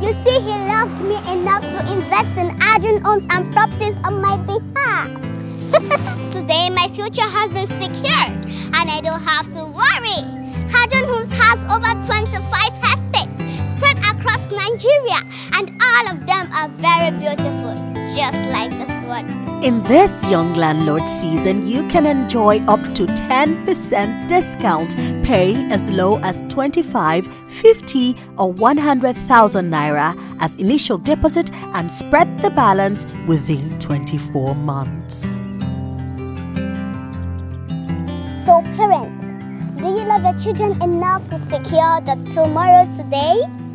You see, he loved me enough to invest in Arjun homes and properties on my behalf. Today, my future has been secured and I don't have to worry. Arjun Homes has over 25 estates spread across Nigeria, and all of them are very beautiful, just like this one. In this Young Landlord season, you can enjoy up to 10% discount. Pay as low as 25, 50 or 100,000 naira as initial deposit and spread the balance within 24 months. So parents, do you love your children enough to secure the tomorrow today?